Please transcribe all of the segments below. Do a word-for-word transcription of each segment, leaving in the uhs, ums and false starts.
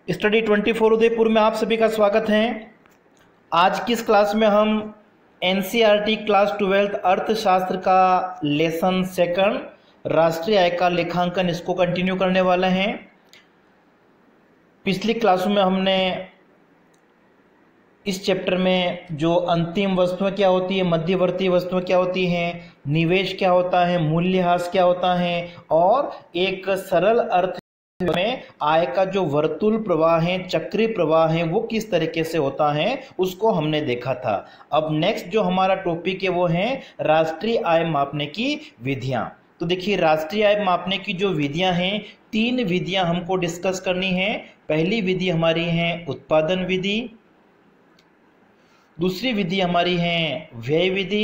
Study twenty four Udaipur में आप सभी का स्वागत है। आज की इस क्लास में हम एनसीईआरटी क्लास ट्वेल्थ अर्थशास्त्र का लेसन सेकंड राष्ट्रीय आय का लेखांकन इसको कंटिन्यू करने वाले हैं। पिछली क्लासों में हमने इस चैप्टर में जो अंतिम वस्तुएं क्या होती है, मध्यवर्ती वस्तुएं क्या होती हैं, निवेश क्या होता है, मूल्यह्रास क्या होता है और एक सरल अर्थ में आय का जो वर्तुल प्रवाह है, चक्री प्रवाह है, वो किस तरीके से होता है उसको हमने देखा था। अब नेक्स्ट जो हमारा टॉपिक है वो है राष्ट्रीय आय मापने की विधियां। तो देखिए, राष्ट्रीय आय मापने की जो विधियां हैं, तीन विधियां हमको डिस्कस करनी है। पहली विधि हमारी है उत्पादन विधि, दूसरी विधि हमारी है व्यय विधि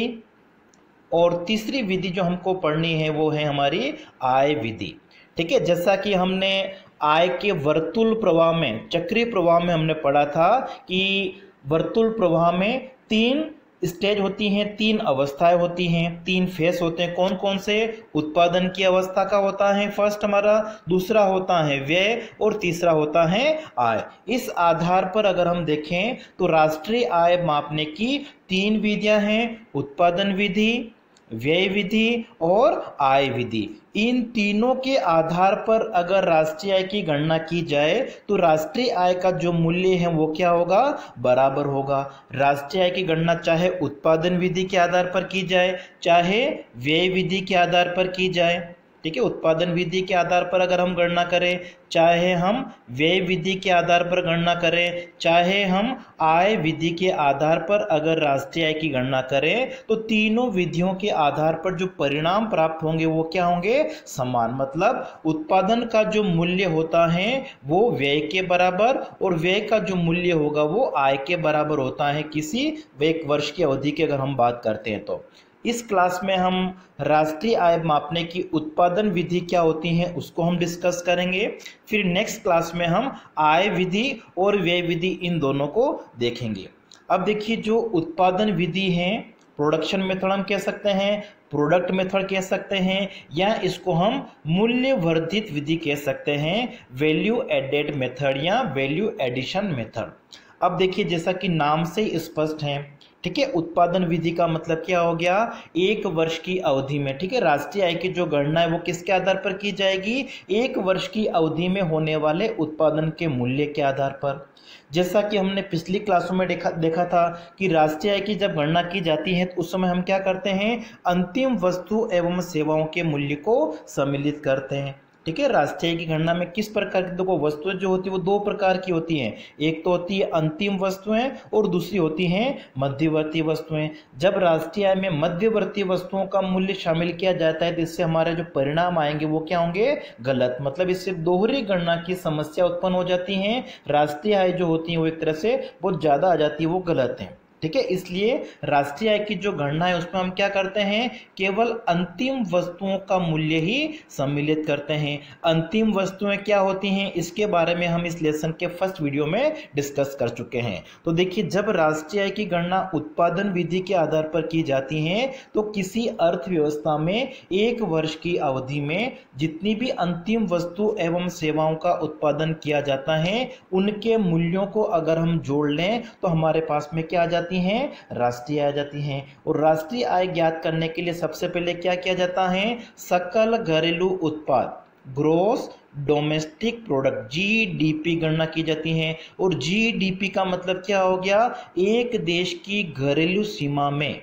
और तीसरी विधि जो हमको पढ़नी है वो है हमारी आय विधि। ठीक है, जैसा कि हमने आय के वर्तुल प्रवाह में, चक्रीय प्रवाह में हमने पढ़ा था कि वर्तुल प्रवाह में तीन स्टेज होती हैं, तीन अवस्थाएं होती हैं, तीन फेस होते हैं। कौन कौन से? उत्पादन की अवस्था का होता है फर्स्ट हमारा, दूसरा होता है व्यय और तीसरा होता है आय। इस आधार पर अगर हम देखें तो राष्ट्रीय आय मापने की तीन विधियां हैं, उत्पादन विधि, व्यय विधि और आय विधि। इन तीनों के आधार पर अगर राष्ट्रीय आय की गणना की जाए तो राष्ट्रीय आय का जो मूल्य है वो क्या होगा? बराबर होगा। राष्ट्रीय आय की गणना चाहे उत्पादन विधि के आधार पर की जाए, चाहे व्यय विधि के आधार पर की जाए। ठीक है, उत्पादन विधि के आधार पर अगर हम गणना करें, चाहे हम व्यय विधि के आधार पर गणना करें, चाहे हम आय विधि के आधार पर अगर राष्ट्रीय आय की गणना करें, तो तीनों विधियों के आधार पर जो परिणाम प्राप्त होंगे वो क्या होंगे? समान। मतलब उत्पादन का जो मूल्य होता है वो व्यय के बराबर और व्यय का जो मूल्य होगा वो आय के बराबर होता है, किसी एक वर्ष की अवधि की अगर हम बात करते हैं तो। इस क्लास में हम राष्ट्रीय आय मापने की उत्पादन विधि क्या होती है उसको हम डिस्कस करेंगे। फिर नेक्स्ट क्लास में हम आय विधि और व्यय विधि इन दोनों को देखेंगे। अब देखिए, जो उत्पादन विधि है, प्रोडक्शन मेथड हम कह सकते हैं, प्रोडक्ट मेथड कह सकते हैं, या इसको हम मूल्य वर्धित विधि कह सकते हैं, वैल्यू एडेड मेथड या वैल्यू एडिशन मेथड। अब देखिए, जैसा कि नाम से ही स्पष्ट है, ठीक है, उत्पादन विधि का मतलब क्या हो गया? एक वर्ष की अवधि में, ठीक है, राष्ट्रीय आय की जो गणना है वो किसके आधार पर की जाएगी? एक वर्ष की अवधि में होने वाले उत्पादन के मूल्य के आधार पर। जैसा कि हमने पिछली क्लासों में देखा देखा था कि राष्ट्रीय आय की जब गणना की जाती है तो उस समय हम क्या करते हैं? अंतिम वस्तु एवं सेवाओं के मूल्य को सम्मिलित करते हैं। ठीक है, राष्ट्रीय आय की गणना में किस प्रकार की, देखो वस्तुएं जो होती है वो दो प्रकार की होती हैं। एक तो होती है अंतिम वस्तुएं और दूसरी होती हैं मध्यवर्ती वस्तुएं। जब राष्ट्रीय आय में मध्यवर्ती वस्तुओं का मूल्य शामिल किया जाता है तो इससे हमारे जो परिणाम आएंगे वो क्या होंगे? गलत। मतलब इससे दोहरी गणना की समस्या उत्पन्न हो जाती है। राष्ट्रीय आय जो होती है वो एक तरह से बहुत ज्यादा आ जाती है, वो गलत है। ठीक है, इसलिए राष्ट्रीय आय की जो गणना है उसमें हम क्या करते हैं? केवल अंतिम वस्तुओं का मूल्य ही सम्मिलित करते हैं। अंतिम वस्तुएं क्या होती हैं इसके बारे में हम इस लेसन के फर्स्ट वीडियो में डिस्कस कर चुके हैं। तो देखिए, जब राष्ट्रीय आय की गणना उत्पादन विधि के आधार पर की जाती है तो किसी अर्थव्यवस्था में एक वर्ष की अवधि में जितनी भी अंतिम वस्तु एवं सेवाओं का उत्पादन किया जाता है उनके मूल्यों को अगर हम जोड़ लें तो हमारे पास में क्या आ जाती हैं? राष्ट्रीय आय आ जाती हैं। और राष्ट्रीय आय ज्ञात करने के लिए सबसे पहले क्या किया जाता है? सकल घरेलू उत्पाद, ग्रोस डोमेस्टिक प्रोडक्ट, जीडीपी गणना की जाती है। और जीडीपी का मतलब क्या हो गया? एक देश की घरेलू सीमा में,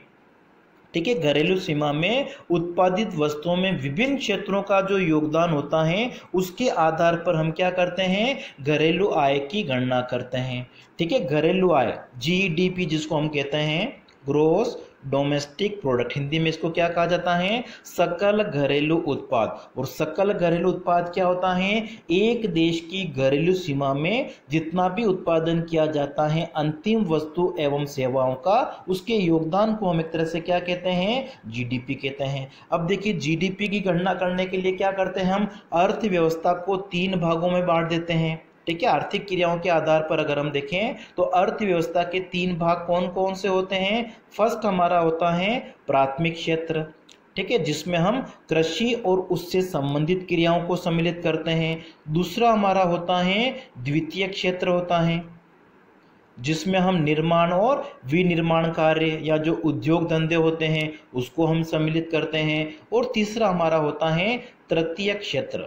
ठीक है, घरेलू सीमा में उत्पादित वस्तुओं में विभिन्न क्षेत्रों का जो योगदान होता है उसके आधार पर हम क्या करते हैं? घरेलू आय की गणना करते हैं। ठीक है, घरेलू आय जीडीपी जिसको हम कहते हैं, ग्रोस डोमेस्टिक प्रोडक्ट, हिंदी में इसको क्या कहा जाता है? सकल घरेलू उत्पाद। और सकल घरेलू उत्पाद क्या होता है? एक देश की घरेलू सीमा में जितना भी उत्पादन किया जाता है अंतिम वस्तु एवं सेवाओं का, उसके योगदान को हम एक तरह से क्या कहते हैं? जीडीपी कहते हैं। अब देखिए, जीडीपी की गणना करने के लिए क्या करते हैं? हम अर्थव्यवस्था को तीन भागों में बांट देते हैं। ठीक है, आर्थिक क्रियाओं के आधार पर अगर हम देखें तो अर्थव्यवस्था के तीन भाग कौन कौन से होते हैं? फर्स्ट हमारा होता है प्राथमिक क्षेत्र, ठीक है, जिसमें हम कृषि और उससे संबंधित क्रियाओं को सम्मिलित करते हैं। दूसरा हमारा होता है द्वितीय क्षेत्र होता है, जिसमें हम निर्माण और विनिर्माण कार्य या जो उद्योग धंधे होते हैं उसको हम सम्मिलित करते हैं। और तीसरा हमारा होता है तृतीय क्षेत्र,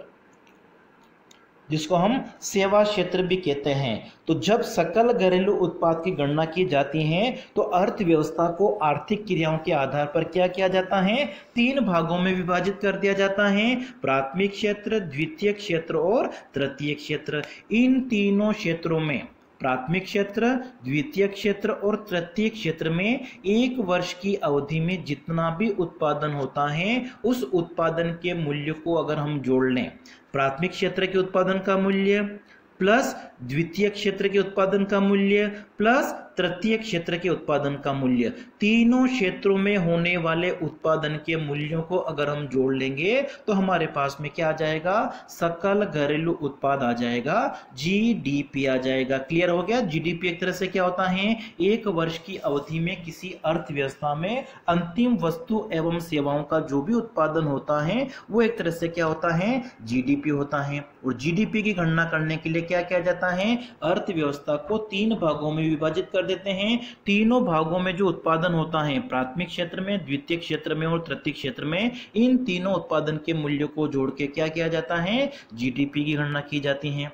जिसको हम सेवा क्षेत्र भी कहते हैं। तो जब सकल घरेलू उत्पाद की गणना की जाती है तो अर्थव्यवस्था को आर्थिक क्रियाओं के आधार पर क्या किया जाता है, तीन भागों में विभाजित कर दिया जाता है, प्राथमिक क्षेत्र, द्वितीय क्षेत्र और तृतीय क्षेत्र। इन तीनों क्षेत्रों में, प्राथमिक क्षेत्र, द्वितीय क्षेत्र और तृतीय क्षेत्र में एक वर्ष की अवधि में जितना भी उत्पादन होता है उस उत्पादन के मूल्य को अगर हम जोड़ लें, प्राथमिक क्षेत्र के उत्पादन का मूल्य प्लस द्वितीय क्षेत्र के उत्पादन का मूल्य प्लस तृतीय क्षेत्र के उत्पादन का मूल्य, तीनों क्षेत्रों में होने वाले उत्पादन के मूल्यों को अगर हम जोड़ लेंगे तो हमारे पास में क्या आ जाएगा, सकल घरेलू उत्पाद आ जाएगा, जीडीपी आ जाएगा। क्लियर हो गया। जीडीपी एक तरह से क्या होता है, एक वर्ष की अवधि में किसी अर्थव्यवस्था में अंतिम वस्तु एवं सेवाओं का जो भी उत्पादन होता है वो एक तरह से क्या होता है, जीडीपी होता है। और जीडीपी की गणना करने के लिए क्या किया जाता है, अर्थव्यवस्था को तीन भागों में विभाजित कर देते हैं। तीनों भागों में जो उत्पादन होता है, प्राथमिक क्षेत्र में, द्वितीय क्षेत्र में और तृतीय क्षेत्र में, इन तीनों उत्पादन के मूल्यों को जोड़ के क्या किया जाता है, जीडीपी की गणना की जाती है।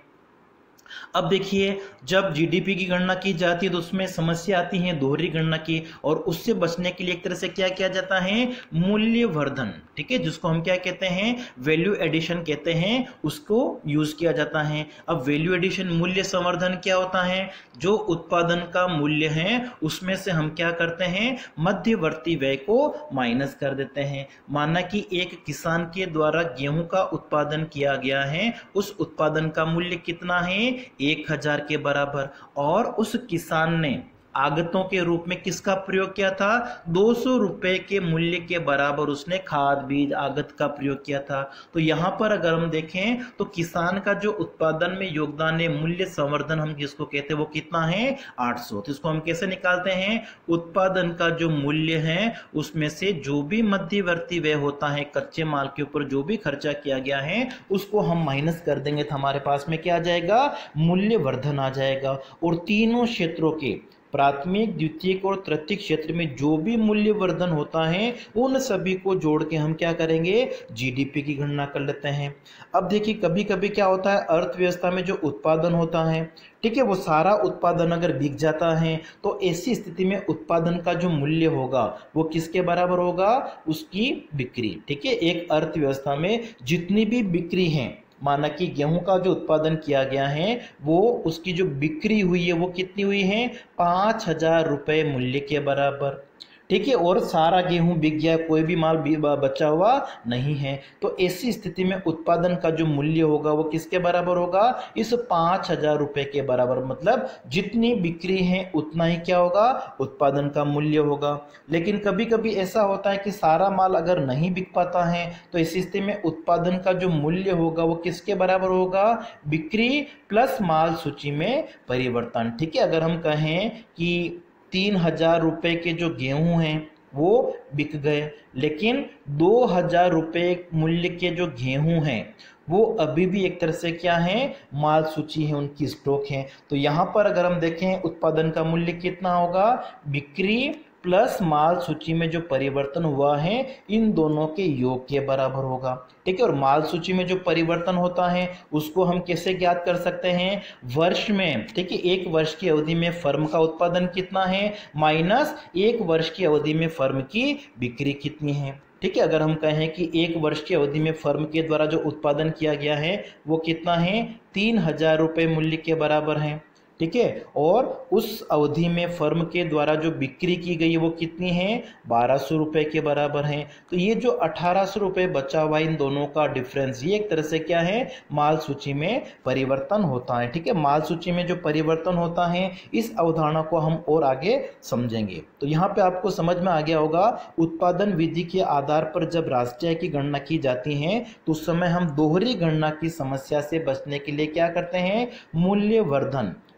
अब देखिए, जब जीडीपी की गणना की जाती है तो उसमें समस्या आती है दोहरी गणना की, और उससे बचने के लिए एक तरह से क्या किया जाता है, मूल्यवर्धन, ठीक है, जिसको हम क्या कहते हैं, वैल्यू एडिशन कहते हैं, उसको यूज किया जाता है। अब वैल्यू एडिशन, मूल्य संवर्धन क्या होता है, जो उत्पादन का मूल्य है उसमें से हम क्या करते हैं, मध्यवर्ती व्यय को माइनस कर देते हैं। माना कि एक किसान के द्वारा गेहूं का उत्पादन किया गया है, उस उत्पादन का मूल्य कितना है, एक हजार के बराबर, और उस किसान ने आगतों के रूप में किसका प्रयोग किया था, दो सौ रुपए के मूल्य के बराबर उसने खाद बीज आगत का प्रयोग किया था। तो यहां पर अगर हम देखें तो किसान का जो उत्पादन में योगदान है, मूल्य संवर्धन हम जिसको कहते हैं, वो कितना है, आठ सौ। तो इसको हम कैसे निकालते हैं, उत्पादन का जो मूल्य है उसमें से जो भी मध्यवर्ती व्यय होता है, कच्चे माल के ऊपर जो भी खर्चा किया गया है उसको हम माइनस कर देंगे तो हमारे पास में क्या आ जाएगा, मूल्यवर्धन आ जाएगा। और तीनों क्षेत्रों के, प्राथमिक, द्वितीय और तृतीय क्षेत्र में जो भी मूल्यवर्धन होता है उन सभी को जोड़ के हम क्या करेंगे, जीडीपी की गणना कर लेते हैं। अब देखिए, कभी कभी क्या होता है, अर्थव्यवस्था में जो उत्पादन होता है, ठीक है, वो सारा उत्पादन अगर बिक जाता है तो ऐसी स्थिति में उत्पादन का जो मूल्य होगा वो किसके बराबर होगा, उसकी बिक्री। ठीक है, एक अर्थव्यवस्था में जितनी भी बिक्री है, माना कि गेहूं का जो उत्पादन किया गया है वो उसकी जो बिक्री हुई है वो कितनी हुई है, पांच हजार रुपए मूल्य के बराबर। ठीक है, और सारा गेहूं बिक गया, कोई भी माल बचा हुआ नहीं है, तो ऐसी स्थिति में उत्पादन का जो मूल्य होगा वो किसके बराबर होगा, इस पांच हजार रुपए के बराबर। मतलब जितनी बिक्री है उतना ही क्या होगा, उत्पादन का मूल्य होगा। लेकिन कभी कभी ऐसा होता है कि सारा माल अगर नहीं बिक पाता है तो इस स्थिति में उत्पादन का जो मूल्य होगा वो किसके बराबर होगा, बिक्री प्लस माल सूची में परिवर्तन। ठीक है, अगर हम कहें कि तीन हजार रुपए के जो गेहूं हैं वो बिक गए, लेकिन दो हजार रुपए मूल्य के जो गेहूं हैं वो अभी भी एक तरह से क्या है, माल सूची है, उनकी स्टॉक है। तो यहां पर अगर हम देखें उत्पादन का मूल्य कितना होगा, बिक्री प्लस माल सूची में जो परिवर्तन हुआ है इन दोनों के योग के बराबर होगा। ठीक है, और माल सूची में जो परिवर्तन होता है उसको हम कैसे ज्ञात कर सकते हैं, वर्ष में। ठीक है, एक वर्ष की अवधि में फर्म का उत्पादन कितना है माइनस एक वर्ष की अवधि में फर्म की बिक्री कितनी है। ठीक है, अगर हम कहें कि एक वर्ष की अवधि में फर्म के द्वारा जो उत्पादन किया गया है वो कितना है, तीन हजार रुपये मूल्य के बराबर है। ठीक है, और उस अवधि में फर्म के द्वारा जो बिक्री की गई वो कितनी है, बारह सौ रुपए के बराबर है। तो ये जो अठारह सौ रुपए बचा हुआ इन दोनों का डिफरेंस, ये एक तरह से क्या है, माल सूची में परिवर्तन होता है। ठीक है, माल सूची में जो परिवर्तन होता है इस अवधारणा को हम और आगे समझेंगे। तो यहाँ पे आपको समझ में आ गया होगा, उत्पादन विधि के आधार पर जब राष्ट्रीय की गणना की जाती है तो उस समय हम दोहरी गणना की समस्या से बचने के लिए क्या करते हैं, मूल्यवर्धन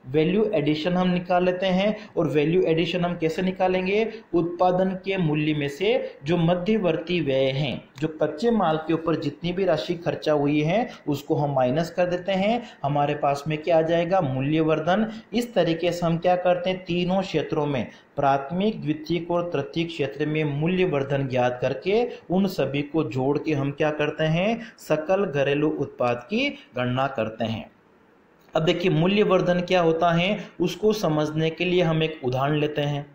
वैल्यू एडिशन हम निकाल लेते हैं। और वैल्यू एडिशन हम कैसे निकालेंगे? उत्पादन के मूल्य में से जो मध्यवर्ती व्यय हैं, जो कच्चे माल के ऊपर जितनी भी राशि खर्चा हुई है उसको हम माइनस कर देते हैं। हमारे पास में क्या आ जाएगा? मूल्यवर्धन। इस तरीके से हम क्या करते हैं, तीनों क्षेत्रों में, प्राथमिक, द्वितीयक और तृतीयक क्षेत्र में मूल्यवर्धन ज्ञात करके उन सभी को जोड़ के हम क्या करते हैं? सकल घरेलू उत्पाद की गणना करते हैं। अब देखिए मूल्यवर्धन क्या होता है, उसको समझने के लिए हम एक उदाहरण लेते हैं।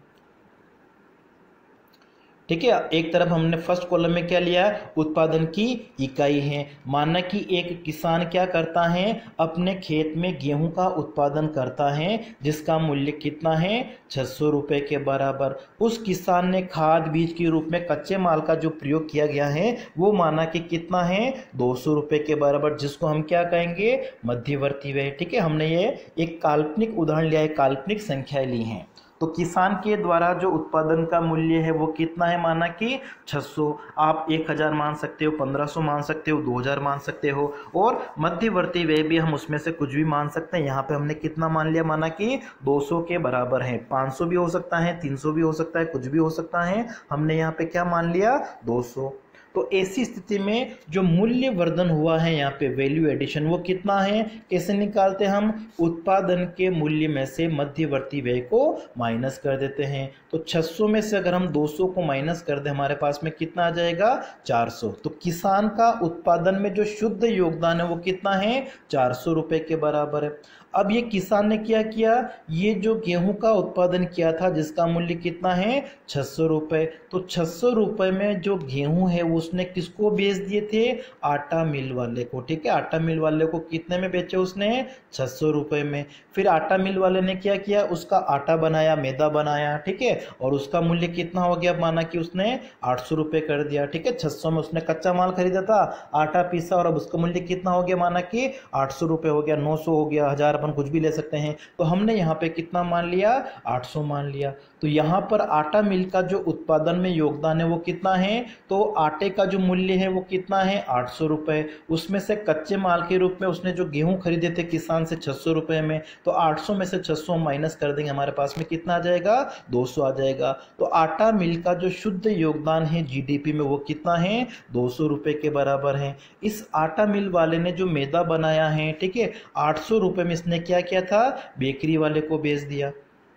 ठीक है, एक तरफ हमने फर्स्ट कॉलम में क्या लिया? उत्पादन की इकाई है। माना कि एक किसान क्या करता है, अपने खेत में गेहूं का उत्पादन करता है जिसका मूल्य कितना है? छह सौ रुपये के बराबर। उस किसान ने खाद बीज के रूप में कच्चे माल का जो प्रयोग किया गया है वो माना कि कितना है? दो सौ रुपये के बराबर, जिसको हम क्या कहेंगे? मध्यवर्ती व्यय। ठीक है, हमने ये एक काल्पनिक उदाहरण लिया है, काल्पनिक संख्याएं ली हैं। तो किसान के द्वारा जो उत्पादन का मूल्य है वो कितना है? माना कि छह सौ। आप एक हज़ार मान सकते हो, पंद्रह सौ मान सकते हो, दो हज़ार मान सकते हो, और मध्यवर्ती व्यय भी हम उसमें से कुछ भी मान सकते हैं। यहाँ पे हमने कितना मान लिया? माना कि दो सौ के बराबर है। पाँच सौ भी हो सकता है, तीन सौ भी हो सकता है, कुछ भी हो सकता है। हमने यहाँ पे क्या मान लिया? दो सौ। तो ऐसी स्थिति में जो मूल्य वर्धन हुआ है यहाँ पे वैल्यू एडिशन, वो कितना है? कैसे निकालते हैं हम? उत्पादन के मूल्य में से मध्यवर्ती व्यय को माइनस कर देते हैं। तो छह सौ में से अगर हम दो सौ को माइनस कर दें, हमारे पास में कितना आ जाएगा? चार सौ। तो किसान का उत्पादन में जो शुद्ध योगदान है वो कितना है? चार सौ रुपये के बराबर है। अब ये किसान ने क्या किया? ये जो गेहूं का उत्पादन किया था जिसका मूल्य कितना है? छह सौ रुपये। तो छह सौ रुपये में जो गेहूं है उसने किसको बेच दिए थे? आटा मिल वाले को। ठीक है, आटा मिल वाले को कितने में बेचे उसने? छह सौ रुपये में। फिर आटा मिल वाले ने क्या किया? उसका आटा बनाया, मैदा बनाया। ठीक है, और उसका मूल्य कितना हो गया? माना कि उसने आठ सौ रुपये कर दिया। ठीक है, छह सौ में उसने कच्चा माल खरीदा था, आटा पीसा, और अब उसका मूल्य कितना हो गया? माना कि आठ सौ रुपये हो गया, नौ सौ हो गया, हजार, अपन कुछ भी ले सकते हैं। तो हमने यहाँ पे कितना मान लिया? आठ सौ मान लिया। तो यहाँ पर आटा मिल का जो उत्पादन में योगदान है वो कितना है? तो आटे का जो मूल्य है वो कितना है? आठ सौ रुपये। उसमें से कच्चे माल के रूप में उसने जो गेहूं खरीदे थे किसान से छह सौ रुपये में, तो आठ सौ में से छह सौ माइनस कर देंगे, हमारे पास में कितना आ जाएगा? दो सौ आ जाएगा। तो आटा मिल का जो शुद्ध योगदान है जीडीपी में वो कितना है? दो सौ रुपये के बराबर है। इस आटा मिल वाले ने जो मैदा बनाया है, ठीक है, आठ सौ रुपये में इसने क्या किया था? बेकरी वाले को बेच दिया।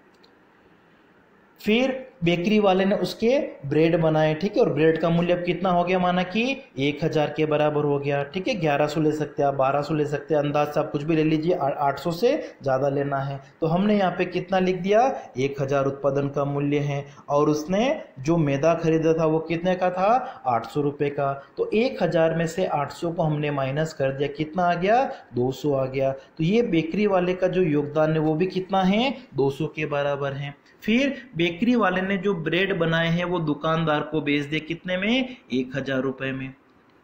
फिर बेकरी वाले ने उसके ब्रेड बनाए। ठीक है, और ब्रेड का मूल्य अब कितना हो गया? माना कि एक हज़ार के बराबर हो गया। ठीक है, ग्यारह सौ ले सकते हैं आप, बारह सौ ले सकते हैं, अंदाज से आप कुछ भी ले लीजिए, आठ सौ से ज़्यादा लेना है। तो हमने यहाँ पे कितना लिख दिया? एक हज़ार उत्पादन का मूल्य है। और उसने जो मैदा खरीदा था वो कितने का था? आठ सौ रुपये का। तो एक हज़ार में से आठ सौ को हमने माइनस कर दिया, कितना आ गया? दो सौ आ गया। तो ये बेकरी वाले का जो योगदान है वो भी कितना है? दो सौ के बराबर है। फिर बेकरी वाले ने जो ब्रेड बनाए हैं वो दुकानदार को बेच दिए, कितने में? एक हजार रुपए में।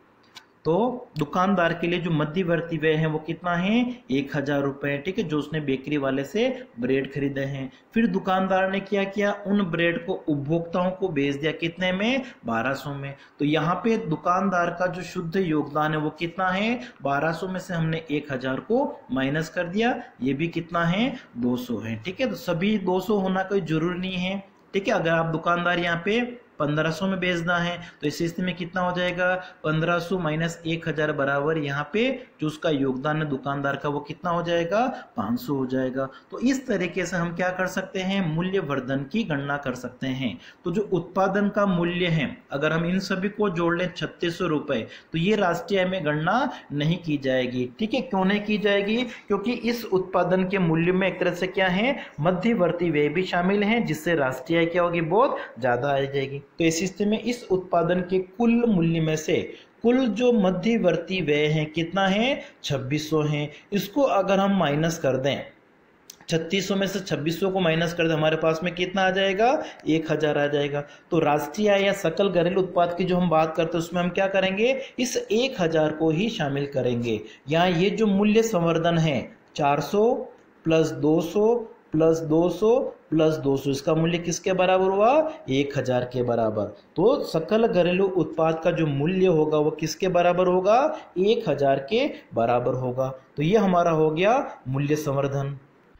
तो दुकानदार के लिए जो मध्यवर्ती व्यय है वो कितना है? एक हजार रुपए। ठीक है, जो उसने बेकरी वाले से ब्रेड खरीदे हैं। फिर दुकानदार ने क्या किया? उन ब्रेड को उपभोक्ताओं को बेच दिया, कितने में? बारह सौ में। तो यहाँ पे दुकानदार का जो शुद्ध योगदान है वो कितना है? बारह सौ में से हमने एक हजार को माइनस कर दिया, ये भी कितना है? दो सौ है। ठीक है, तो सभी दो सौ होना कोई जरूरी नहीं है। ठीक है, अगर आप दुकानदार यहाँ पे पंद्रह सौ में बेचना है तो इस स्थिति में कितना हो जाएगा? पंद्रह सौ माइनस एक हजार बराबर यहाँ पे जो उसका योगदान है दुकानदार का वो कितना हो जाएगा? पाँच सौ हो जाएगा। तो इस तरीके से हम क्या कर सकते हैं? मूल्य वर्धन की गणना कर सकते हैं। तो जो उत्पादन का मूल्य है अगर हम इन सभी को जोड़ लें छत्तीस सौ रुपये, तो ये राष्ट्रीय आय में गणना नहीं की जाएगी। ठीक है, क्यों नहीं की जाएगी? क्योंकि इस उत्पादन के मूल्य में एक तरह से क्या है? मध्यवर्ती व्यय भी शामिल है, जिससे राष्ट्रीय आय क्या होगी? बहुत ज्यादा आ जाएगी। तो इस स्थिति में इस उत्पादन के कुल मूल्य में से कुल जो मध्यवर्ती व्यय है कितना है? छब्बीस सौ है। इसको अगर हम माइनस कर दें, छत्तीस सौ में से छब्बीस सौ को माइनस कर दें, हमारे पास में कितना आ जाएगा? एक हजार आ जाएगा। तो राष्ट्रीय आय या सकल घरेलू उत्पाद की जो हम बात करते हैं उसमें हम क्या करेंगे? इस एक हजार को ही शामिल करेंगे। यहाँ ये जो मूल्य संवर्धन है चार सौ प्लस दो सौ प्लस दो सौ प्लस दो सौ, इसका मूल्य किसके बराबर हुआ? एक हजार के बराबर। तो सकल घरेलू उत्पाद का जो मूल्य होगा वो किसके बराबर होगा? एक हजार के बराबर होगा। तो ये हमारा हो गया मूल्य संवर्धन।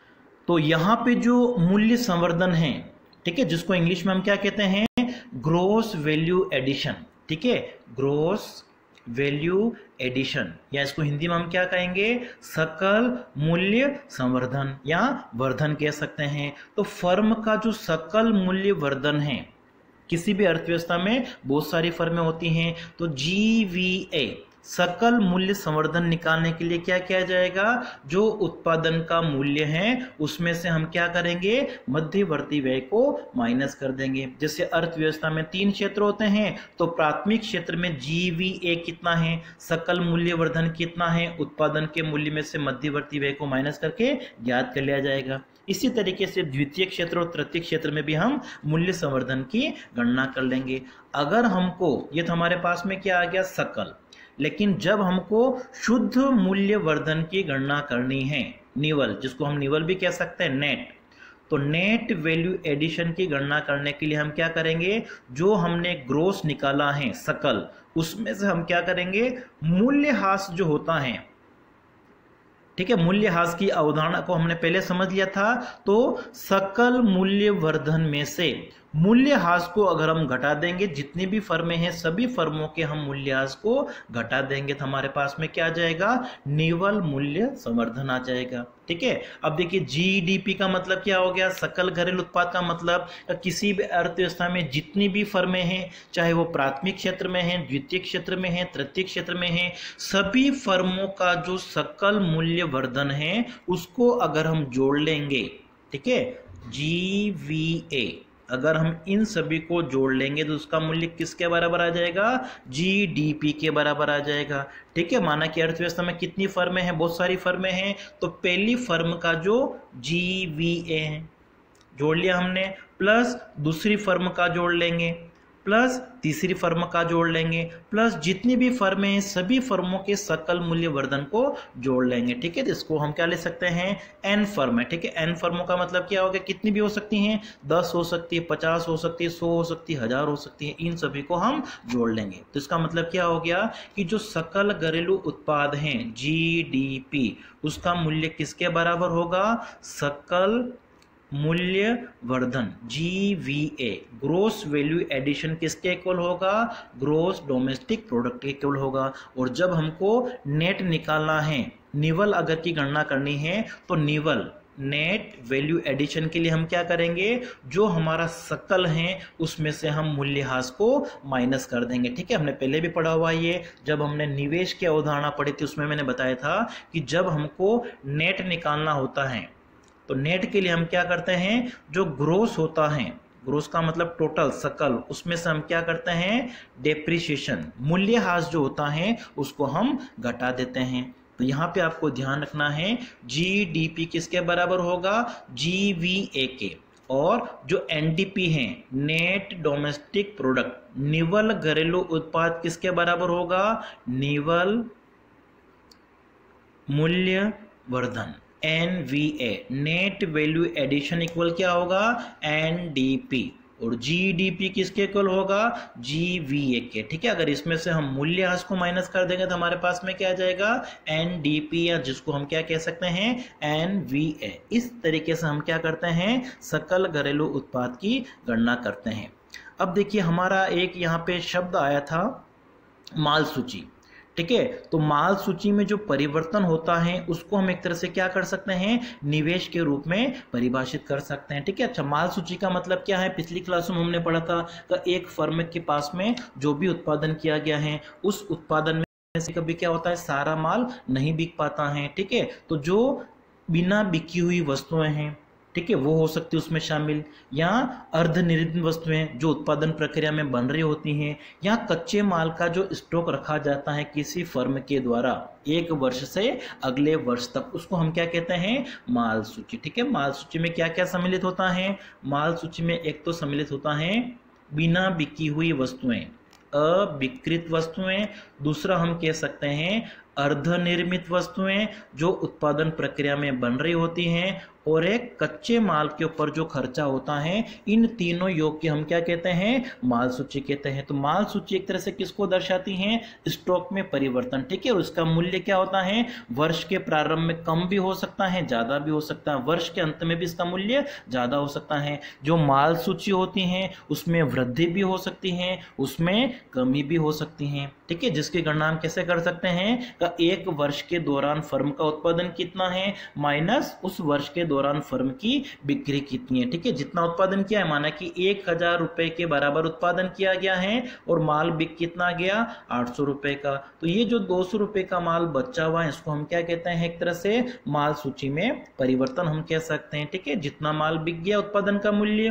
तो यहाँ पे जो मूल्य संवर्धन है, ठीक है, जिसको इंग्लिश में हम क्या कहते हैं, ग्रोस वैल्यू एडिशन, ठीक है, ग्रोस वैल्यू एडिशन, या इसको हिंदी में हम क्या कहेंगे, सकल मूल्य संवर्धन या वर्धन कह सकते हैं। तो फर्म का जो सकल मूल्य वर्धन है, किसी भी अर्थव्यवस्था में बहुत सारी फर्में होती हैं, तो जी वी ए सकल मूल्य संवर्धन निकालने के लिए क्या किया जाएगा, जो उत्पादन का मूल्य है उसमें से हम क्या करेंगे, मध्यवर्ती व्यय को माइनस कर देंगे। जैसे अर्थव्यवस्था में तीन क्षेत्र होते हैं, तो प्राथमिक क्षेत्र में जी वी ए कितना है, सकल मूल्य वर्धन कितना है, उत्पादन के मूल्य में से मध्यवर्ती व्यय को माइनस करके ज्ञात कर लिया जाएगा। इसी तरीके से द्वितीय क्षेत्र और तृतीय क्षेत्र में भी हम मूल्य संवर्धन की गणना कर लेंगे। अगर हमको, ये तो हमारे पास में क्या आ गया, सकल, लेकिन जब हमको शुद्ध मूल्य वर्धन की गणना करनी है, निवल, जिसको हम निवल भी कह सकते हैं, नेट, तो नेट वैल्यू एडिशन की गणना करने के लिए हम क्या करेंगे, जो हमने ग्रोस निकाला है सकल, उसमें से हम क्या करेंगे, मूल्यह्रास जो होता है, ठीक है, मूल्यह्रास की अवधारणा को हमने पहले समझ लिया था। तो सकल मूल्य वर्धन में से मूल्यह्रास को अगर हम घटा देंगे, जितनी भी फर्में हैं सभी फर्मों के हम मूल्यह्रास को घटा देंगे, तो हमारे पास में क्या आ जाएगा, निवल मूल्य संवर्धन आ जाएगा। ठीक है, अब देखिए जीडीपी का मतलब क्या हो गया, सकल घरेलू उत्पाद का मतलब किसी भी अर्थव्यवस्था में जितनी भी फर्में हैं, चाहे वो प्राथमिक क्षेत्र में हैं, द्वितीय क्षेत्र में हैं, तृतीय क्षेत्र में हैं, सभी फर्मों का जो सकल मूल्य वर्धन है उसको अगर हम जोड़ लेंगे, ठीक है, जी वी ए, अगर हम इन सभी को जोड़ लेंगे तो उसका मूल्य किसके बराबर आ जाएगा, जीडीपी के बराबर आ जाएगा। ठीक है, माना कि अर्थव्यवस्था में कितनी फर्में हैं, बहुत सारी फर्में हैं, तो पहली फर्म का जो जीवीए है जोड़ लिया हमने, प्लस दूसरी फर्म का जोड़ लेंगे, प्लस तीसरी फर्म का जोड़ लेंगे, प्लस जितनी भी फर्में हैं सभी फर्मों के सकल मूल्य वर्धन को जोड़ लेंगे। ठीक है, तो इसको हम क्या ले सकते हैं, एन फर्म है। ठीक है, एन फर्मों का मतलब क्या हो गया, कितनी भी हो सकती हैं, दस हो सकती है, पचास हो सकती है, सौ हो सकती है, हजार हो सकती है, इन सभी को हम जोड़ लेंगे। तो इसका मतलब क्या हो गया कि जो सकल घरेलू उत्पाद हैं जीडीपी, उसका मूल्य किसके बराबर होगा, सकल मूल्य वर्धन जीवीए, ग्रोस वैल्यू एडिशन किसके इक्वल होगा, ग्रोस डोमेस्टिक प्रोडक्ट के इक्वल होगा। और जब हमको नेट निकालना है, निवल अगर की गणना करनी है, तो निवल नेट वैल्यू एडिशन के लिए हम क्या करेंगे, जो हमारा सकल है उसमें से हम मूल्यह्रास को माइनस कर देंगे। ठीक है, हमने पहले भी पढ़ा हुआ ये, जब हमने निवेश की अवधारणा पढ़ी थी उसमें मैंने बताया था कि जब हमको नेट निकालना होता है तो नेट के लिए हम क्या करते हैं, जो ग्रोस होता है, ग्रोस का मतलब टोटल सकल, उसमें से हम क्या करते हैं, डेप्रिसिएशन मूल्यह्रास जो होता है उसको हम घटा देते हैं। तो यहाँ पे आपको ध्यान रखना है जीडीपी किसके बराबर होगा, जीवीए के, और जो एनडीपी है नेट डोमेस्टिक प्रोडक्ट, निवल घरेलू उत्पाद किसके बराबर होगा, निवल मूल्य वर्धन NVA, net value addition equal क्या होगा, एनडीपी, और जीडीपी किसके इक्वल होगा, जीवीए के। ठीक है, अगर इसमें से हम मूल्यह्रास को माइनस कर देंगे तो हमारे पास में क्या आ जाएगा, एनडीपी, या जिसको हम क्या कह सकते हैं, एनवीए। इस तरीके से हम क्या करते हैं, सकल घरेलू उत्पाद की गणना करते हैं। अब देखिए हमारा एक यहाँ पे शब्द आया था माल सूची। ठीक है, तो माल सूची में जो परिवर्तन होता है उसको हम एक तरह से क्या कर सकते हैं, निवेश के रूप में परिभाषित कर सकते हैं। ठीक है, अच्छा, माल सूची का मतलब क्या है, पिछली क्लास में हमने पढ़ा था कि एक फर्म के पास में जो भी उत्पादन किया गया है उस उत्पादन में से कभी क्या होता है, सारा माल नहीं बिक पाता है। ठीक है, तो जो बिना बिकी हुई वस्तुएं हैं, ठीक है, वो हो सकती है उसमें शामिल, या अर्धनिर्मित वस्तुएं जो उत्पादन प्रक्रिया में बन रही होती हैं, या कच्चे माल का जो स्टॉक रखा जाता है किसी फर्म के द्वारा एक वर्ष से अगले वर्ष तक, उसको हम क्या कहते हैं, माल सूची। ठीक है, माल सूची में क्या क्या सम्मिलित होता है, माल सूची में एक तो सम्मिलित होता है बिना बिकी हुई वस्तुएं, अविकृत वस्तुएं, दूसरा हम कह सकते हैं अर्धनिर्मित वस्तुएं जो उत्पादन प्रक्रिया में बन रही होती हैं, और एक कच्चे माल के ऊपर जो खर्चा होता है, इन तीनों योग के हम क्या कहते हैं, माल सूची कहते हैं। तो माल सूची एक तरह से किसको दर्शाती है, स्टॉक में परिवर्तन, ठीक है। और उसका मूल्य क्या होता है, वर्ष के प्रारंभ में कम भी हो सकता है, ज्यादा भी हो सकता है, वर्ष के अंत में भी इसका मूल्य ज्यादा हो सकता है। जो माल सूची होती है उसमें वृद्धि भी हो सकती है, उसमें कमी भी हो सकती है, ठीक है। जिसकी गणना हम कैसे कर सकते हैं, का एक वर्ष के दौरान फर्म का उत्पादन कितना है माइनस उस वर्ष के दौरान फर्म की बिक्री कितनी है, ठीक है। जितना उत्पादन किया है, माना कि एक हजार रुपए के बराबर उत्पादन किया गया है और माल बिक कितना गया, आठ सौ रुपए का। तो ये जो दो सौ रुपए का माल बचा हुआ है, इसको हम क्या कहते हैं, एक तरह से माल सूची में परिवर्तन हम कह सकते हैं, ठीक है। जितना माल बिक गया उत्पादन का मूल्य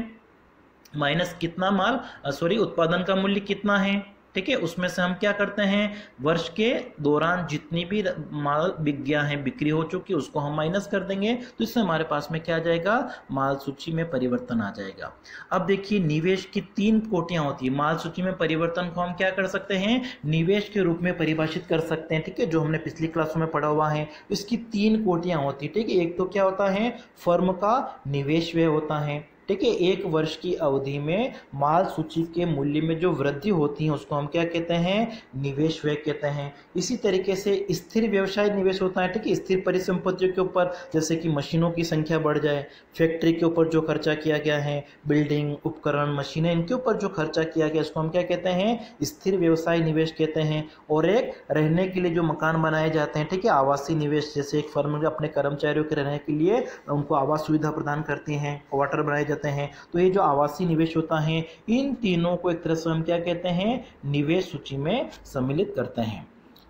माइनस कितना माल सॉरी उत्पादन का मूल्य कितना है, ठीक है, उसमें से हम क्या करते हैं, वर्ष के दौरान जितनी भी माल बिक गया है, बिक्री हो चुकी है, उसको हम माइनस कर देंगे। तो इससे हमारे पास में क्या आ जाएगा, माल सूची में परिवर्तन आ जाएगा। अब देखिए, निवेश की तीन कोटियां होती है। माल सूची में परिवर्तन को हम क्या कर सकते हैं, निवेश के रूप में परिभाषित कर सकते हैं, ठीक है, जो हमने पिछली क्लासों में पढ़ा हुआ है। इसकी तीन कोटियां होती है, ठीक है। एक तो क्या होता है, फर्म का निवेश व्यय होता है, ठीक है। एक वर्ष की अवधि में माल सूची के मूल्य में जो वृद्धि होती है उसको हम क्या कहते हैं, निवेश व्यय कहते हैं। इसी तरीके से स्थिर व्यवसाय निवेश होता है, ठीक है। स्थिर परिसंपत्तियों के ऊपर, जैसे कि मशीनों की संख्या बढ़ जाए, फैक्ट्री के ऊपर जो खर्चा किया गया है, बिल्डिंग, उपकरण, मशीनें, इनके ऊपर जो खर्चा किया गया उसको हम क्या कहते हैं, स्थिर व्यवसाय निवेश कहते हैं। और एक रहने के लिए जो मकान बनाए जाते हैं, ठीक है, आवासीय निवेश, जैसे एक फर्म अपने कर्मचारियों के रहने के लिए उनको आवास सुविधा प्रदान करती है, क्वार्टर बनाए जाते हैं। तो ये जो आवासीय निवेश होता है, इन तीनों को एक तरह से हम क्या कहते हैं, निवेश सूची में सम्मिलित करते हैं।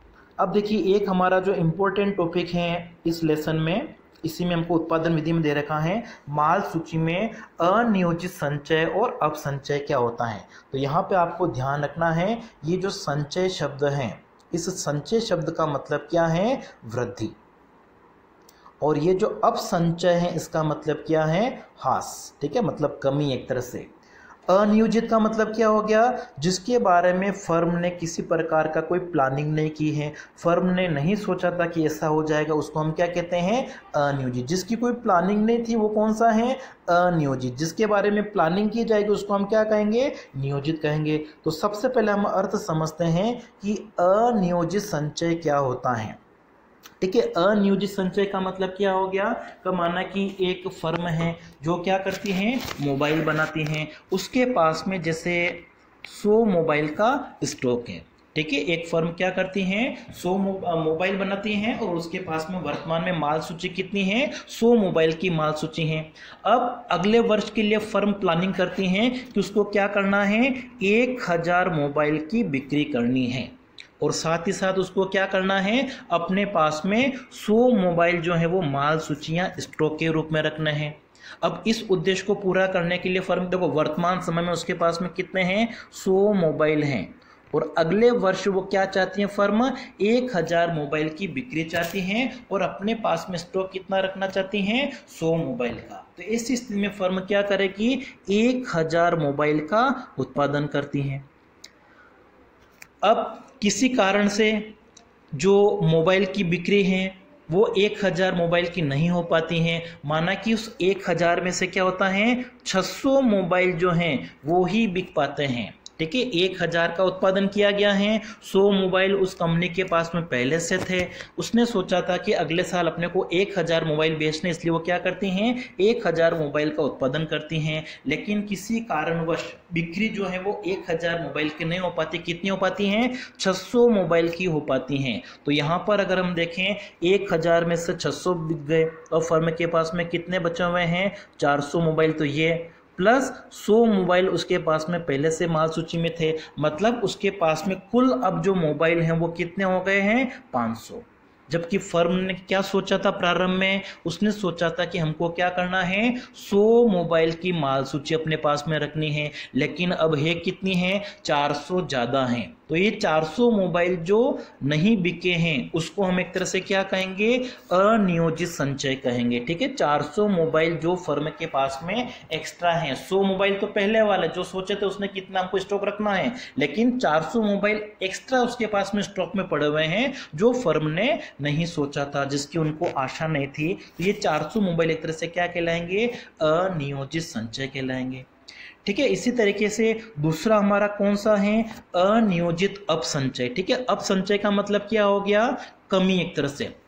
अब देखिए, एक हमारा जो इंपॉर्टेंट टॉपिक है इस लेसन में, इसी में हमको उत्पादन विधि में दे रखा है, माल सूची में अनियोजित संचय और अपसंचय क्या होता है। तो यहाँ पे आपको ध्यान रखना है, ये जो संचय शब्द है, इस संचय शब्द का मतलब क्या है, वृद्धि। और ये जो अपसंचय है, इसका मतलब क्या है, ह्रास, ठीक है, मतलब कमी एक तरह से। अनियोजित का मतलब क्या हो गया, जिसके बारे में फर्म ने किसी प्रकार का कोई प्लानिंग नहीं की है, फर्म ने नहीं सोचा था कि ऐसा हो जाएगा, उसको हम क्या कहते हैं, अनियोजित। जिसकी कोई प्लानिंग नहीं थी वो कौन सा है, अनियोजित। जिसके बारे में प्लानिंग की जाएगी उसको हम क्या कहेंगे, नियोजित कहेंगे। तो सबसे पहले हम अर्थ समझते हैं कि अनियोजित संचय क्या होता है, ठीक है। अनियोजित संचय का मतलब क्या हो गया, का माना कि एक फर्म है जो क्या करती है, मोबाइल बनाती है, उसके पास में जैसे सौ मोबाइल का स्टॉक है, ठीक है। एक फर्म क्या करती है, सौ मोबाइल बनाती है और उसके पास में वर्तमान में माल सूची कितनी है, सौ मोबाइल की माल सूची है। अब अगले वर्ष के लिए फर्म प्लानिंग करती है कि उसको क्या करना है, एक हजार मोबाइल की बिक्री करनी है और साथ ही साथ उसको क्या करना है, अपने पास में सौ मोबाइल जो है वो माल सूचियां स्टॉक के रूप में रखना है। अब इस उद्देश्य को पूरा करने के लिए फर्म, देखो वर्तमान समय में उसके पास में कितने हैं, सौ मोबाइल हैं और अगले वर्ष वो क्या चाहती है, फर्म एक हजार मोबाइल की बिक्री चाहती हैं और अपने पास में स्टॉक कितना रखना चाहती हैं, सौ मोबाइल का। तो इस स्थिति में फर्म क्या करेगी, एक हजार मोबाइल का उत्पादन करती है। अब किसी कारण से जो मोबाइल की बिक्री है वो एक हजार मोबाइल की नहीं हो पाती हैं, माना कि उस एक हजार में से क्या होता है, छह सौ मोबाइल जो हैं वो ही बिक पाते हैं, ठीक है। एक हजार का उत्पादन किया गया है, सौ मोबाइल उस कंपनी के पास में पहले से थे, उसने सोचा था कि अगले साल अपने को एक हजार मोबाइल बेचने, इसलिए वो क्या करती हैं, एक हजार मोबाइल का उत्पादन करती हैं। लेकिन किसी कारणवश बिक्री जो है वो एक हजार मोबाइल की नहीं हो पाती, कितनी हो पाती हैं, छह सौ मोबाइल की हो पाती हैं। तो यहाँ पर अगर हम देखें, एक हजार में से छह सौ बिक गए और फर्म के पास में कितने बचे हुए हैं, चार सौ मोबाइल, तो ये प्लस सौ मोबाइल उसके पास में पहले से माल सूची में थे, मतलब उसके पास में कुल अब जो मोबाइल हैं वो कितने हो गए हैं, पाँच सौ। जबकि फर्म ने क्या सोचा था प्रारंभ में, उसने सोचा था कि हमको क्या करना है, सौ मोबाइल की माल सूची अपने पास में रखनी है, लेकिन अब है कितनी है, चार सौ ज़्यादा हैं। तो ये चार सौ मोबाइल जो नहीं बिके हैं उसको हम एक तरह से क्या कहेंगे, अनियोजित संचय कहेंगे। ठीक है, चार सौ मोबाइल जो फर्म के पास में एक्स्ट्रा हैं, सौ मोबाइल तो पहले वाले जो सोचे थे उसने कितना हमको स्टॉक रखना है, लेकिन चार सौ मोबाइल एक्स्ट्रा उसके पास में स्टॉक में पड़े हुए हैं जो फर्म ने नहीं सोचा था, जिसकी उनको आशा नहीं थी। तो ये चार सौ मोबाइल एक तरह से क्या कहलाएंगे, अनियोजित संचय कहलाएंगे। ठीक है, इसी तरीके से दूसरा हमारा कौन सा है, अनियोजित अपसंचय। ठीक है, अपसंचय का मतलब क्या हो गया, कमी, एक तरह से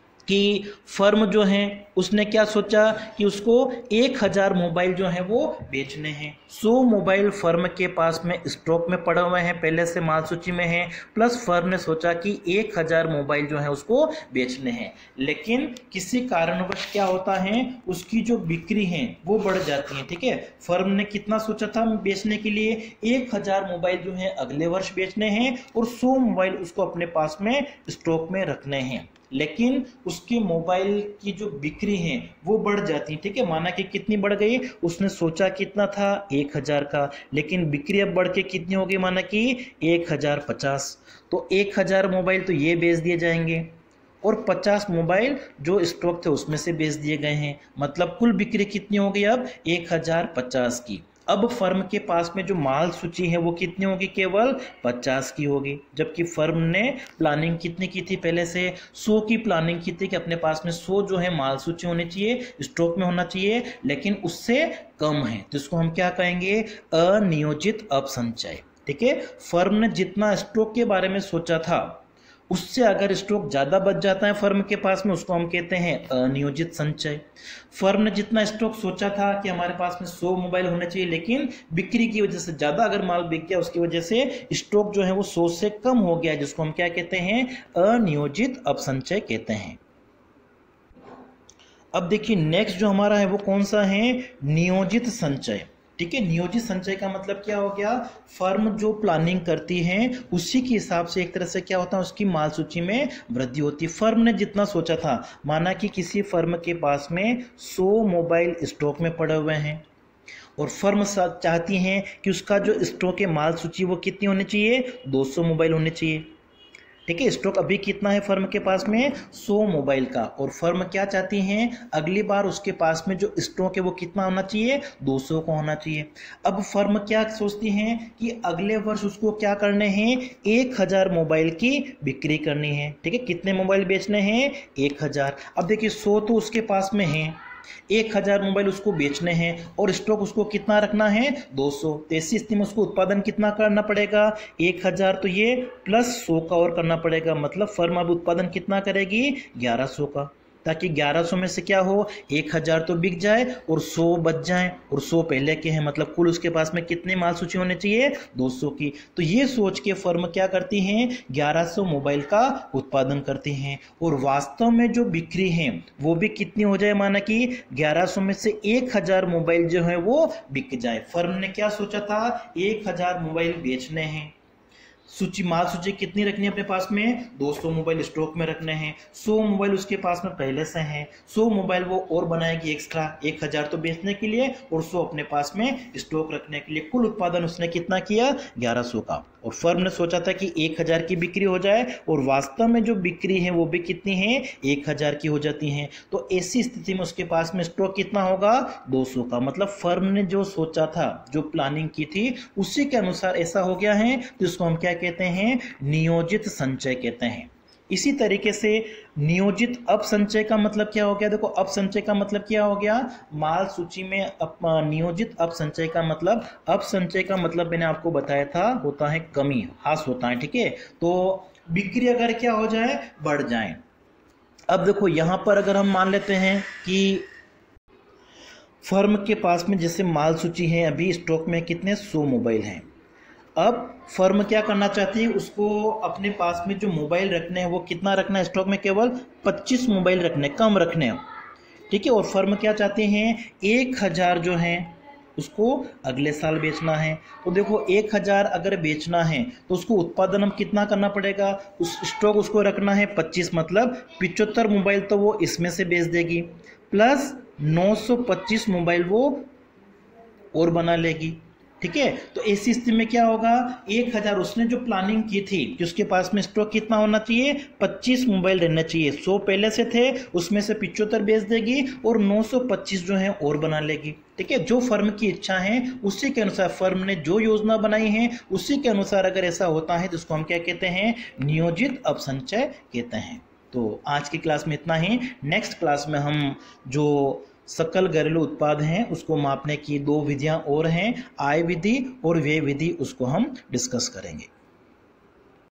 कि फर्म जो है उसने क्या सोचा कि उसको एक हजार मोबाइल जो है वो बेचने हैं, सौ मोबाइल फर्म के पास में स्टॉक में पड़े हुए हैं, पहले से माल सूची में है, प्लस फर्म ने सोचा कि एक हजार मोबाइल जो है उसको बेचने हैं, लेकिन किसी कारणवश क्या होता है, उसकी जो बिक्री है वो बढ़ जाती है। ठीक है, फर्म ने कितना सोचा था बेचने के लिए, एक हजार मोबाइल जो है अगले वर्ष बेचने हैं और सौ मोबाइल उसको अपने पास में स्टॉक में रखने हैं, लेकिन उसके मोबाइल की जो बिक्री है वो बढ़ जाती है। ठीक है, माना कि कितनी बढ़ गई, उसने सोचा कितना था, एक हजार का, लेकिन बिक्री अब बढ़ के कितनी होगी, माना कि एक हजार पचास। तो एक हजार मोबाइल तो ये बेच दिए जाएंगे और पचास मोबाइल जो स्टॉक थे उसमें से बेच दिए गए हैं, मतलब कुल बिक्री कितनी हो गई अब, एक हजार पचास की। अब फर्म के पास में जो माल सूची है वो कितनी होगी, केवल पचास की होगी, जबकि फर्म ने प्लानिंग कितनी की थी, पहले से सौ की प्लानिंग की थी कि अपने पास में सौ जो है माल सूची होनी चाहिए, स्टॉक में होना चाहिए, लेकिन उससे कम है, तो इसको हम क्या कहेंगे, अनियोजित अपसंचय। ठीक है, फर्म ने जितना स्टॉक के बारे में सोचा था उससे अगर स्टॉक ज़्यादा बच जाता है फर्म के पास में, उसको हम कहते हैं अनियोजित संचय। फर्म ने जितना स्टॉक सोचा था कि हमारे पास में सौ मोबाइल होने चाहिए, लेकिन बिक्री की वजह से ज़्यादा अगर माल बिक गया उसकी वजह से स्टॉक जो है वो सौ से कम हो गया, जिसको हम क्या कहते हैं, अनियोजित अपसंचय कहते हैं। अब देखिए नेक्स्ट जो हमारा है वो कौन सा है, नियोजित संचय। ठीक है, नियोजित संचय का मतलब क्या हो गया, फर्म जो प्लानिंग करती है उसी के हिसाब से एक तरह से क्या होता है, उसकी माल सूची में वृद्धि होती है। फर्म ने जितना सोचा था, माना कि किसी फर्म के पास में सौ मोबाइल स्टॉक में पड़े हुए हैं और फर्म चाहती हैं कि उसका जो स्टॉक है माल सूची वो कितनी होनी चाहिए, दो सौ मोबाइल होने चाहिए। ठीक है, स्टॉक अभी कितना है फर्म के पास में, सौ मोबाइल का, और फर्म क्या चाहती हैं, अगली बार उसके पास में जो स्टॉक है वो कितना होना चाहिए, दो सौ का होना चाहिए। अब फर्म क्या सोचती हैं कि अगले वर्ष उसको क्या करने हैं, एक हजार मोबाइल की बिक्री करनी है। ठीक है, कितने मोबाइल बेचने हैं, एक हजार। अब देखिए सौ तो उसके पास में है, एक हजार मोबाइल उसको बेचने हैं और स्टॉक उसको कितना रखना है, दो सौ। तो ऐसी स्थिति में उसको उत्पादन कितना करना पड़ेगा, एक हजार, तो ये प्लस सौ का और करना पड़ेगा, मतलब फर्म अब उत्पादन कितना करेगी, ग्यारह सौ का, ताकि ग्यारह सौ में से क्या हो, एक हजार तो बिक जाए और सौ बच जाए, और सौ पहले के हैं, मतलब कुल उसके पास में कितने माल सूची होने चाहिए, दो सौ की। तो ये सोच के फर्म क्या करती हैं, ग्यारह सौ मोबाइल का उत्पादन करती हैं, और वास्तव में जो बिक्री है वो भी कितनी हो जाए, माना कि ग्यारह सौ में से एक हजार मोबाइल जो है वो बिक जाए। फर्म ने क्या सोचा था, एक हजार मोबाइल बेचने हैं, सूची माल सूची कितनी रखनी है अपने पास में, दो सौ मोबाइल स्टॉक में रखने हैं, सौ मोबाइल उसके पास में पहले से हैं, सौ मोबाइल वो और बनाएगी एक्स्ट्रा, एक हजार तो बेचने के लिए और सौ अपने पास में स्टॉक रखने के लिए। कुल उत्पादन उसने कितना किया, ग्यारह सौ का, और फर्म ने सोचा था कि एक हजार की बिक्री हो जाए, और वास्तव में जो बिक्री है वो भी कितनी है, एक हजार की हो जाती है। तो ऐसी स्थिति में उसके पास में स्टॉक कितना होगा, दो सौ का, मतलब फर्म ने जो सोचा था, जो प्लानिंग की थी उसी के अनुसार ऐसा हो गया है, तो इसको हम क्या कहते हैं, नियोजित संचय कहते हैं। इसी तरीके से नियोजित अपसंचय का मतलब क्या हो गया, देखो अपसंचय का मतलब क्या हो गया, माल सूची में अप, नियोजित अपसंचय का मतलब, अपसंचय का मतलब मैंने आपको बताया था, होता है कमी, ह्रास होता है। ठीक है, तो बिक्री अगर क्या हो जाए, बढ़ जाए। अब देखो यहां पर अगर हम मान लेते हैं कि फर्म के पास में जैसे माल सूची है, अभी स्टॉक में कितने, सौ मोबाइल हैं। अब फर्म क्या करना चाहती है, उसको अपने पास में जो मोबाइल रखने हैं वो कितना रखना है स्टॉक में, केवल पच्चीस मोबाइल रखने, कम रखने हैं। ठीक है, और फर्म क्या चाहती हैं, एक हजार जो हैं उसको अगले साल बेचना है। तो देखो एक हजार अगर बेचना है तो उसको उत्पादन हम कितना करना पड़ेगा, उस स्टॉक उसको रखना है पच्चीस, मतलब पिचहत्तर मोबाइल तो वो इसमें से बेच देगी, प्लस नौ सौ पच्चीस मोबाइल वो और बना लेगी। ठीक है। तो ऐसी स्थिति में क्या होगा, एक हजार उसने जो प्लानिंग की थी कि उसके पास में स्टॉक कितना होना चाहिए, पच्चीस मोबाइल रहना चाहिए, सौ पहले से थे उसमें से पिचहत्तर बेच देगी और नौ सौ पच्चीस जो है और बना लेगी। ठीक है, जो फर्म की इच्छा है उसी के अनुसार, फर्म ने जो योजना बनाई है उसी के अनुसार अगर ऐसा होता है तो उसको हम क्या कहते हैं, नियोजित अपसंचय कहते हैं। तो आज की क्लास में इतना ही। नेक्स्ट क्लास में हम जो सकल घरेलू उत्पाद हैं उसको मापने की दो विधियां और हैं, आय विधि और व्यय विधि, उसको हम डिस्कस करेंगे।